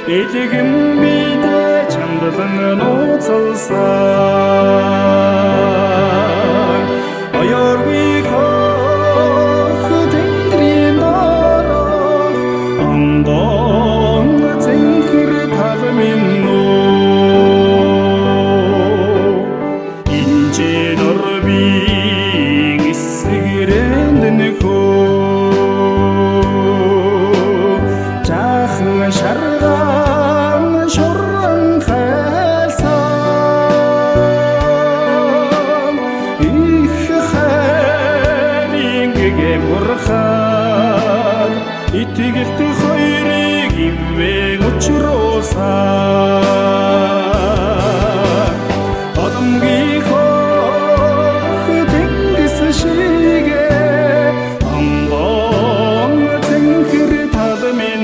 элэгэн бидэ чамдлан нууцалсан оёргүй хох тэнгэрийн дорох ондон зэнхэр тал минь нөө инжи норбиг эсгэрэн нөхөө жаахан шарган шорон хайлсан их хайрын гэмурхад итгэлт хоёрыг ивэн учруулсан одомгийн хох тэнгис шигэ амбон зэнхэр тал минь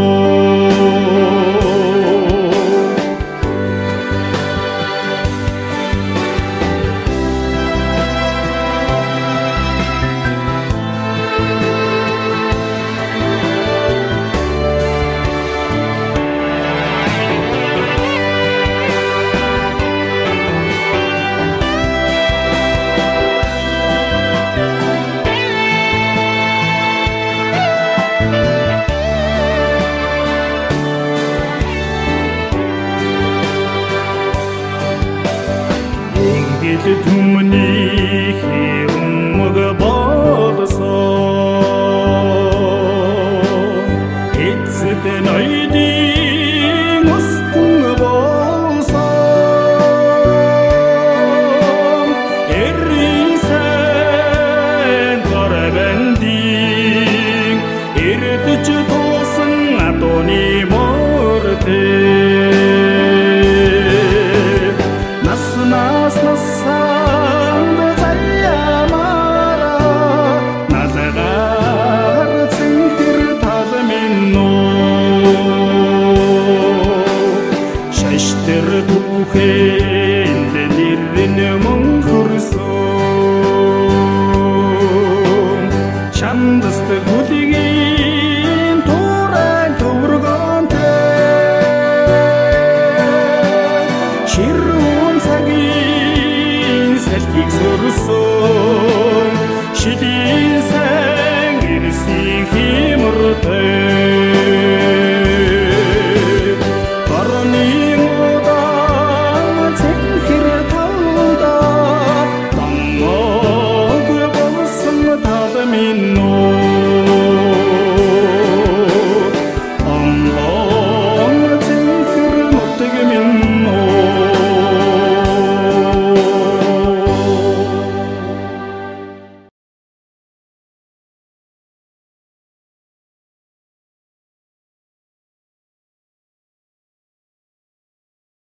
түмний хэрмэг болсон эцэд ноёдын устэн болсон эрийн сайн горбандин эрдэж туусан адууны мөртөө насанд заяамара налагаар цэнхэр тал минь нөө шаштэр түүхэнд нэрэн мөнхөрсөн шандст гүлгийн туурай төвөргөнтэй ширүүн цагийн салхийг сөрсөн